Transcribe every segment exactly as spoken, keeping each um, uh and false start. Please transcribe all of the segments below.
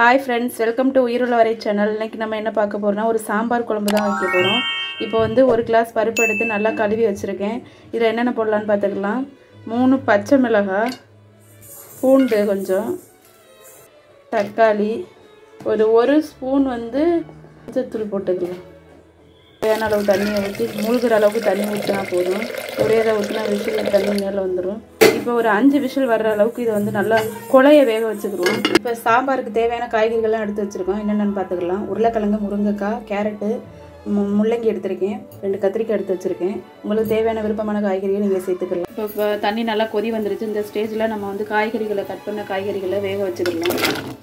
Hi friends, welcome to Uyirullavarai channel. இன்னைக்கு நம்ம என்ன பார்க்க போறோம்னா ஒரு சாம்பார் குழம்பு தான் வைக்க போறோம். இப்போ வந்து ஒரு கிளாஸ் பருப்பு எடுத்து நல்லா கழுவி வச்சிருக்கேன். இதுல என்னென்ன போடலாம்னு பார்த்துக்கலாம். மூணு பச்சை மிளகாய், பூண்டு கொஞ்சம், தக்காளி, ஒரு ஒரு ஸ்பூன் வந்து மஞ்சள்தூள் போட்டுக்கலாம். தேவையான அளவு தண்ணி ஊற்றி மூழ்கிற அளவுக்கு தண்ணி ஊற்றினா போதும். ஒரே இதை ஊற்றினா விசில் தண்ணி மேலே வந்துடும். இப்போ ஒரு அஞ்சு விசில் வர்ற அளவுக்கு இதை வந்து நல்லா குழைய வேக வச்சுக்கிடுவோம். இப்போ சாம்பாருக்கு தேவையான காய்கறிகள்லாம் எடுத்து வச்சுருக்கோம். என்னென்னு பார்த்துக்கலாம். உருளைக்கிழங்கு, முருங்கைக்காய், கேரட்டு, மு முள்ளங்கி எடுத்திருக்கேன். ரெண்டு கத்திரிக்காய் எடுத்து வச்சுருக்கேன். உங்களுக்கு தேவையான விருப்பமான காய்கறிகளை நீங்கள் சேர்த்துக்கலாம். இப்போ இப்போ தண்ணி நல்லா கொதி வந்துருச்சு. இந்த ஸ்டேஜில் நம்ம வந்து காய்கறிகளை கட் பண்ண காய்கறிகளை வேக வச்சுக்கலாம்.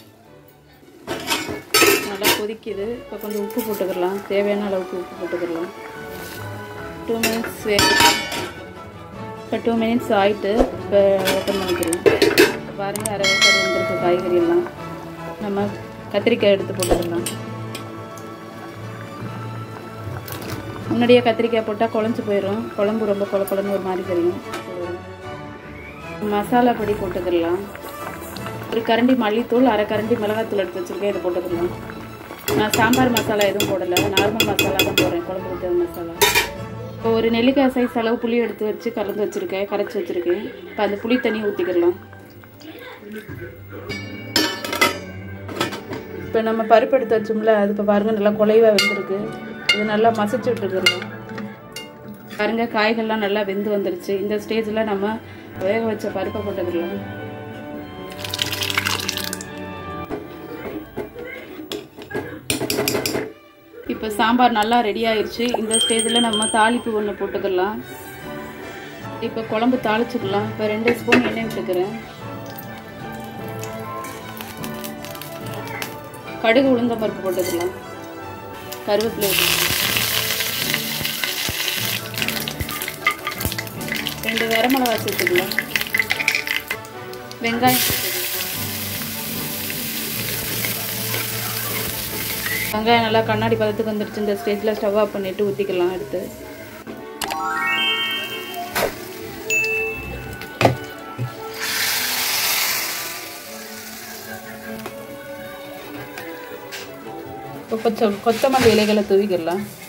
நல்லா கொதிக்குது. இப்போ கொஞ்சம் உப்பு போட்டுக்கலாம். தேவையான அளவுக்கு உப்பு போட்டுக்கலாம். டூ மினிட்ஸ் வேக இப்போ டூ மினிட்ஸ் ஆகிட்டு இப்போ ஓப்பன் பண்ணிக்கலாம். பாருங்கள், அரை வேக்காடு வந்துருக்கு காய்கறி எல்லாம். நம்ம கத்திரிக்காய் எடுத்து போட்டுக்கலாம். முன்னாடியே கத்திரிக்காய் போட்டால் குழஞ்சி போயிடும். குழம்பு ரொம்ப கொல குழம்பு ஒரு மாதிரி தெரியும். மசாலா பொடி போட்டுக்கலாம். ஒரு கரண்டி மல்லித்தூள், அரை கரண்டி மிளகாத்தூள் எடுத்து வச்சுருக்கேன். இதை போட்டுக்கலாம். நான் சாம்பார் மசாலா எதுவும் போடலை, நார்மல் மசாலா தான் போடுறேன். குழம்பு ஊற்ற மசாலா. இப்போ ஒரு நெல்லிக்காய் சைஸ் அளவு புளி எடுத்து வச்சு கலந்து வச்சுருக்கேன், கரைச்சி வச்சுருக்கேன். இப்போ அந்த புளி தண்ணி ஊற்றிக்கலாம். இப்போ நம்ம பருப்பு எடுத்து வச்சோம்ல, அது இப்போ பாருங்கள் நல்லா குலைவாக வெந்திருக்கு. இது நல்லா மசிச்சு விட்டுக்கலாம். பாருங்கள், காய்கள்லாம் நல்லா வெந்து வந்துருச்சு. இந்த ஸ்டேஜில் நம்ம வேக வச்ச பருப்பை போட்டுக்கலாம். இப்போ சாம்பார் நல்லா ரெடி ஆயிடுச்சு. இந்த ஸ்டேஜில் நம்ம தாளிப்பு ஒன்று போட்டுக்கலாம். இப்போ குழம்பு தாளிச்சுக்கலாம். இப்போ ரெண்டு ஸ்பூன் எண்ணெய் விட்டுக்கிறேன். கடுகு, உளுந்தம் பருப்பு போட்டுக்கலாம். கருவேப்பிலை, ரெண்டு வரமிளகாய் சேர்த்துக்கலாம். வெங்காயம் சேர்த்துக்கலாம். வெங்காயம் நல்லா கண்ணாடி பதத்துக்கு வந்துடுச்சு. இந்த ஸ்டேஜில் ஸ்டவ் ஆஃப் பண்ணிவிட்டு ஊற்றிக்கலாம். எடுத்து இப்போ கொஞ்சம் கொத்தமல்லி இலைகளை தூவிக்கலாம்.